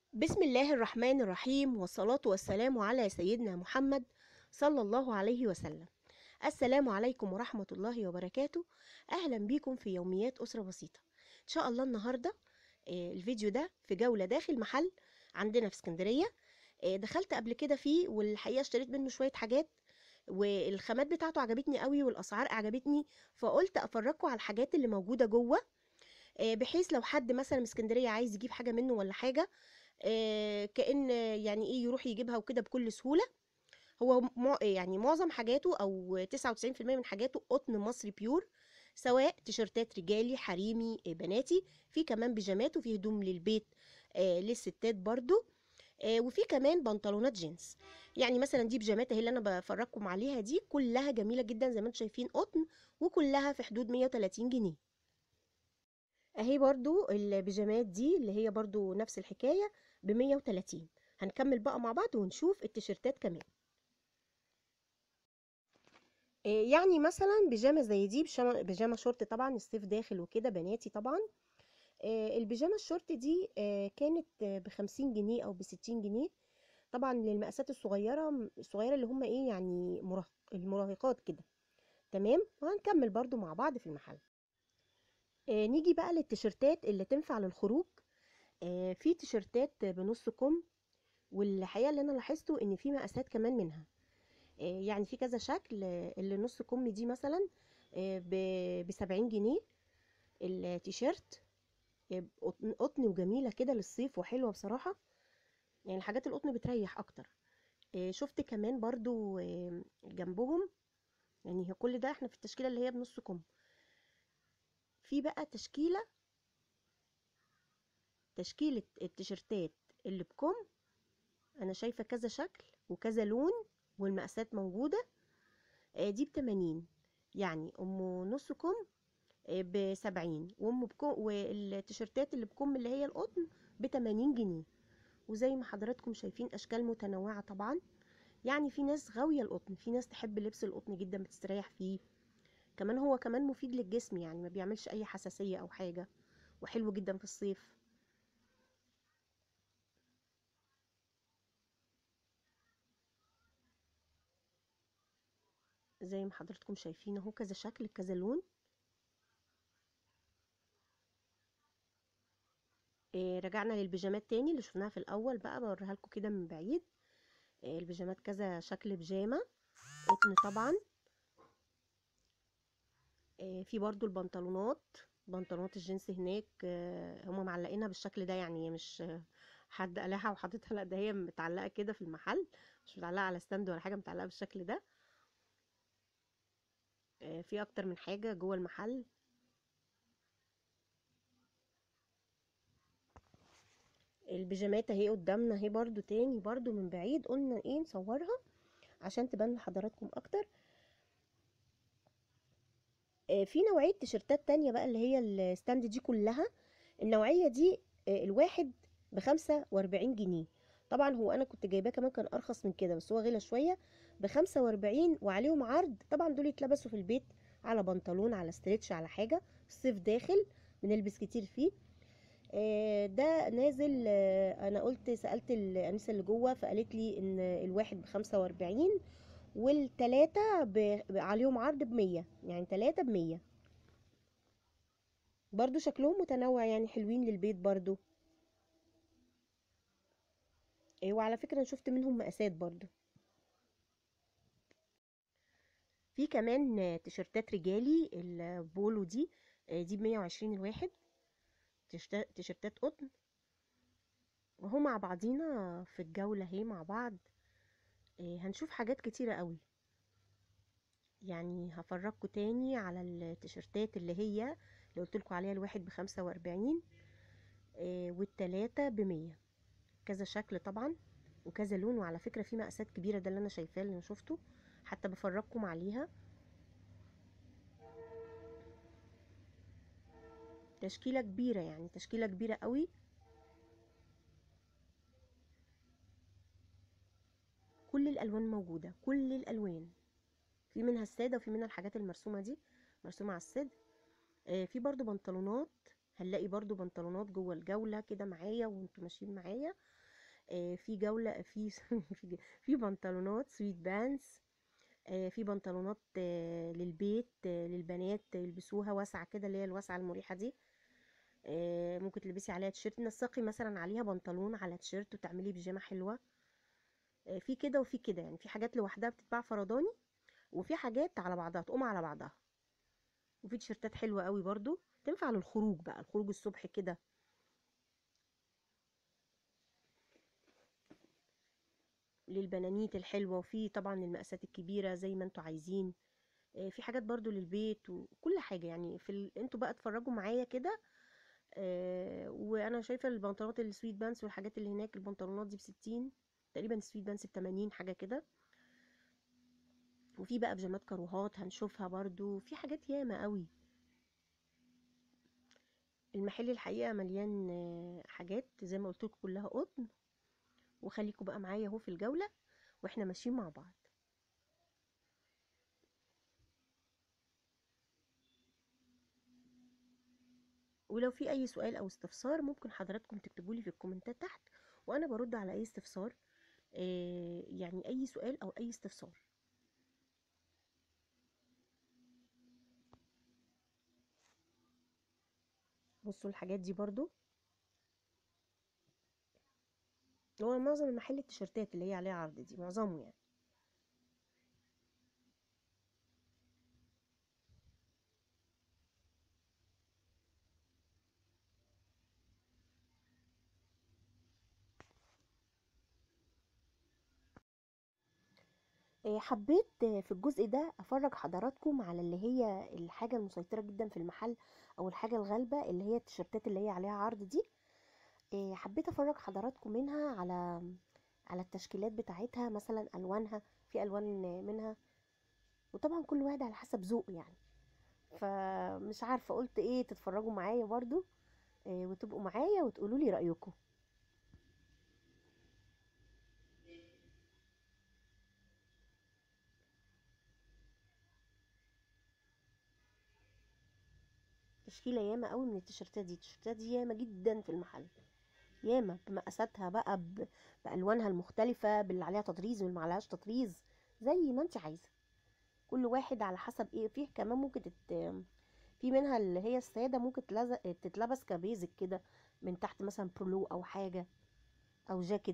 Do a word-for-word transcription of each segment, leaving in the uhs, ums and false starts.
بسم الله الرحمن الرحيم، والصلاة والسلام على سيدنا محمد صلى الله عليه وسلم. السلام عليكم ورحمة الله وبركاته. أهلا بيكم في يوميات أسرة بسيطة. إن شاء الله النهاردة آه، الفيديو ده في جولة داخل محل عندنا في اسكندرية. آه، دخلت قبل كده فيه، والحقيقة اشتريت منه شوية حاجات، والخامات بتاعته عجبتني قوي والأسعار أعجبتني، فقلت أفرجكم على الحاجات اللي موجودة جوه، آه، بحيث لو حد مثلا من اسكندرية عايز يجيب حاجة منه ولا حاجة، آه، كأن يعني ايه يروح يجيبها وكده بكل سهولة. هو مع يعني معظم حاجاته او تسعة وتسعين في المية من حاجاته قطن مصري بيور، سواء تيشرتات رجالي حريمي آه، بناتي، في كمان بيجامات وفي هدوم للبيت آه، للستات برضو، آه، وفي كمان بنطلونات جينز. يعني مثلا دي بيجامات اهي اللي انا بفرجكم عليها، دي كلها جميلة جدا زي ما انتم شايفين قطن، وكلها في حدود مية وتلاتين جنيه. اهي برضو البيجامات دي اللي هي برضو نفس الحكاية ب مية وتلاتين. هنكمل بقى مع بعض ونشوف التيشيرتات كمان. إيه يعني مثلا بيجامة زي دي، بيجامة بيجامة شورت، طبعا الصيف داخل وكده بناتي طبعا. إيه البيجامة الشورت دي إيه كانت بخمسين جنيه او بستين جنيه، طبعا للمقاسات الصغيرة الصغيرة اللي هم ايه يعني مراهق المراهقات كده. تمام، وهنكمل برضو مع بعض في المحل. إيه نيجي بقى للتيشيرتات اللي تنفع للخروج. إيه في تيشيرتات بنص كم، والحقيقه اللي انا لاحظته ان في مقاسات كمان منها. آه، يعني في كذا شكل. آه، اللي نص كم دي مثلا ب سبعين جنيه التيشيرت. آه، قطن قطن وجميله كده للصيف وحلوه بصراحه، يعني الحاجات القطن بتريح اكتر. آه، شفت كمان برضو آه، جنبهم، يعني هي كل ده احنا في التشكيله اللي هي بنص كم. في بقى تشكيله تشكيله التيشيرتات اللي بكم، انا شايفه كذا شكل وكذا لون، والمقاسات موجوده. آه، دي بتمانين، يعني ام نص كم بسبعين، وام بكم، والتيشيرتات اللي بكم اللي هي القطن بتمانين جنيه. وزي ما حضراتكم شايفين اشكال متنوعة طبعا، يعني في ناس غاوية القطن، في ناس تحب لبس القطن جدا بتستريح فيه. كمان هو كمان مفيد للجسم، يعني ما بيعملش اي حساسية او حاجة، وحلو جدا في الصيف. زي ما حضراتكم شايفين اهو كذا شكل كذا لون. إيه رجعنا للبيجامات تاني اللي شفناها في الاول، بقى بوريها لكم كده من بعيد. إيه البيجامات كذا شكل بيجامة قطن طبعا. آه، في برضو البنطلونات، بنطلونات الجينز هناك آه، هم معلقينها بالشكل ده، يعني مش آه، حد قلعها وحاططها، لا ده هي متعلقة كده في المحل، مش متعلقة على ستاند ولا حاجة، متعلقة بالشكل ده. آه، في اكتر من حاجة جوه المحل. البيجامات اهي قدامنا اهي برضو تاني، برضو من بعيد قلنا ايه نصورها عشان تبان لحضراتكم اكتر. آه، في نوعية تيشرتات تانية بقى اللي هي الستاند دي كلها. النوعية دي آه، الواحد بخمسة واربعين جنيه. طبعا هو انا كنت جايباه كمان كان ارخص من كده، بس هو غلى شوية، بخمسة واربعين، وعليهم عرض. طبعا دول يتلبسوا في البيت على بنطلون، على ستريتش، على حاجة الصيف داخل بنلبس كتير فيه. آه، ده نازل. آه، انا قلت سألت الانسة اللي جوه فقالت لي ان الواحد بخمسة واربعين، والتلاتة ب... عليهم عرض بمية، يعني تلاتة بمية. برضو شكلهم متنوع، يعني حلوين للبيت برضو. إيه، وعلى فكرة انا شفت منهم مقاسات برضو. في كمان آه، تيشرتات رجالي البولو دي، آه، دي بمية وعشرين الواحد. تيشرت- تيشرتات قطن، وهو مع بعضينا في الجولة هي مع بعض. آه، هنشوف حاجات كتيرة قوي، يعني هفرجكم تاني على التيشرتات اللي هي اللي قلت لكم عليها، الواحد بخمسة واربعين، آه، والتلاتة بمية. كذا شكل طبعا وكذا لون، وعلى فكرة في مقاسات كبيرة، ده اللي انا شايفاه اللي انا شفته، حتى بفرجكم عليها. تشكيلة كبيرة، يعني تشكيلة كبيرة قوي. كل الالوان موجودة، كل الالوان، في منها السادة وفي منها الحاجات المرسومة دي، مرسومة على الصدر. آه، في برضو بنطلونات هنلاقي برضو بنطلونات جوه الجولة كده معايا وانتوا ماشيين معايا. آه، في جولة في في في بنطلونات سويت بانس. آه، في بنطلونات آه، للبيت، آه، للبنات يلبسوها واسعة كده، اللي هي الواسعة المريحة دي. آه، ممكن تلبسي عليها تيشيرت، تنسقي مثلا عليها بنطلون على تيشيرت وتعملي بيجامة حلوة. آه، في كده وفي كده، يعني في حاجات لوحدها بتتباع فرداني، وفي حاجات على بعضها تقوم على بعضها. وفي تيشيرتات حلوة قوي برضو تنفع للخروج بقى، الخروج الصبح كده، للبنانيت الحلوة. وفي طبعا المقاسات الكبيرة زي ما انتوا عايزين. آه، في حاجات برضو للبيت وكل حاجة، يعني في ال... انتوا بقى اتفرجوا معايا كده. آه، وانا شايفة البنطلونات السويت بانس والحاجات اللي هناك، البنطلونات دي بستين تقريبا، السويت بانس بتمانين حاجة كده. وفي بقى بيجامات كاروهات هنشوفها برضو، في حاجات ياما قوي. المحل الحقيقة مليان آه، حاجات زي ما قلت لكم كلها قطن. وخليكم بقى معايا اهو في الجولة واحنا ماشيين مع بعض. ولو في اي سؤال او استفسار ممكن حضراتكم تكتبولي في الكومنتات تحت، وانا برد على اي استفسار. آه، يعني اي سؤال او اي استفسار. بصوا الحاجات دي برضو، هو معظم المحل التيشيرتات اللي هي عليها عرض دي معظمه يعني. آه، حبيت آه، في الجزء ده افرج حضراتكم على اللي هي الحاجة المسيطرة جدا في المحل، او الحاجة الغالبة اللي هي التيشيرتات اللي هي عليها عرض دي. آه، حبيت افرج حضراتكم منها على على التشكيلات بتاعتها، مثلا الوانها، في الوان منها. وطبعا كل واحد على حسب ذوقه يعني. فمش عارفة قلت ايه، تتفرجوا معايا برضو آه، وتبقوا معايا وتقولوا لي رأيكم. تشكيلة ياما قوي من التيشيرتات دي، التيشيرتات دي ياما جدا في المحل، ياما بمقاساتها بقى، ب... بألوانها المختلفة، باللي عليها تطريز واللي معلهاش تطريز، زي ما انت عايزة. كل واحد على حسب ايه. فيه كمان ممكن تت... في منها اللي هي السادة ممكن تلزق... تتلبس كبيزك كده، من تحت مثلا بولو او حاجة، او جاكيت.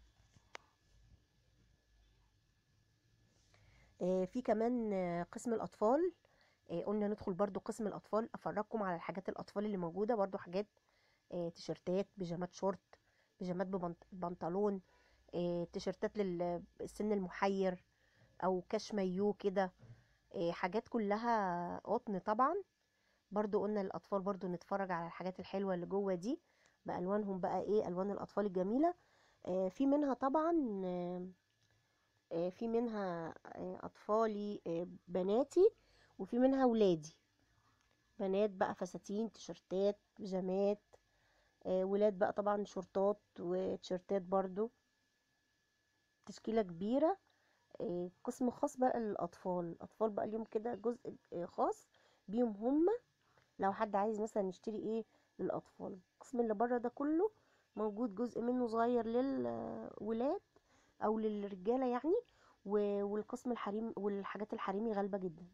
آه، في كمان آه، قسم الأطفال. آه، قلنا ندخل برضو قسم الأطفال، أفرجكم على الحاجات الأطفال اللي موجودة برضو. حاجات آه، تيشرتات، بيجامات شورت، بيجامات ببنطلون، آه، تيشرتات للسن المحير، أو كاش مايو كده. آه، حاجات كلها قطن طبعا. برضو قلنا للأطفال برضو نتفرج على الحاجات الحلوة اللي جوه دي، بألوانهم بقى، ايه ألوان الأطفال الجميلة. آه، في منها طبعا آه، آه، في منها آه، اطفالي، آه، بناتي، وفي منها ولادي. بنات بقى فساتين، تيشرتات، بيجامات. آه، ولاد بقى طبعا شورتات وتيشرتات برضو. تشكيلة كبيرة. آه، قسم خاص بقى للأطفال. الأطفال بقى اليوم كده جزء آه، خاص بيهم هم. لو حد عايز مثلا يشتري ايه للأطفال، القسم اللي بره ده كله موجود جزء منه صغير للولاد او للرجاله يعني. و- والقسم الحريم والحاجات الحريمي غالبه جدا.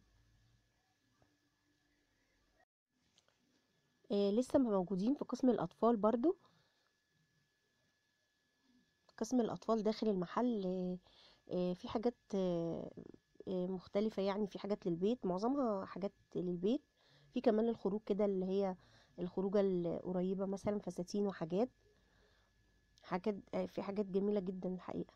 آه لسه موجودين في قسم الاطفال برضو. قسم الاطفال داخل المحل آه آه في حاجات آه آه مختلفه، يعني في حاجات للبيت، معظمها حاجات للبيت. في كمان الخروج كده، اللي هي الخروجه القريبه، مثلا فساتين وحاجات. حاجات آه في حاجات جميله جدا الحقيقه.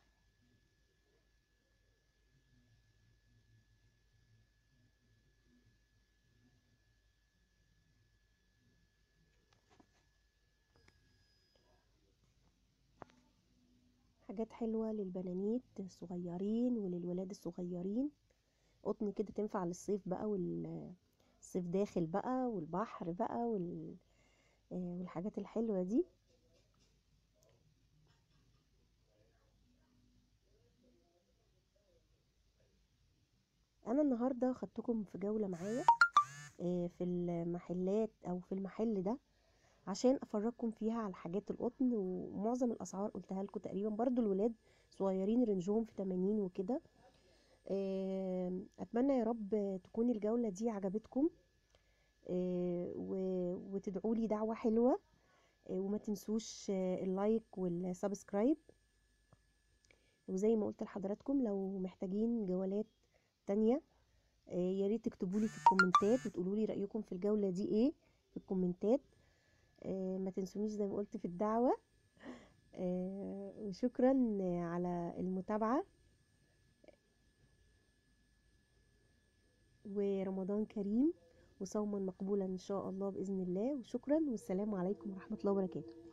حاجات حلوه للبنانيت الصغيرين وللولاد الصغيرين. قطن كده تنفع للصيف بقى، والصيف داخل بقى، والبحر بقى وال... آه، والحاجات الحلوة دي. انا النهاردة خدتكم في جولة معايا آه، في المحلات او في المحل ده. عشان افرجكم فيها على حاجات القطن، ومعظم الاسعار قلتها لكم تقريبا. برضو الولاد صغيرين رنجهم في تمانين وكده. آه، اتمنى يا رب تكون الجولة دي عجبتكم، وتدعوا لي دعوة حلوة. آه، وما تنسوش آه، اللايك والسبسكرايب. وزي ما قلت لحضراتكم، لو محتاجين جولات تانية آه، يا ريت تكتبوا لي في الكومنتات وتقولوا لي رأيكم في الجولة دي ايه في الكومنتات. آه، ما تنسونيش زي ما قلت في الدعوة. آه، وشكرا على المتابعة، ورمضان كريم وصوما مقبولا إن شاء الله بإذن الله. وشكرا، والسلام عليكم ورحمة الله وبركاته.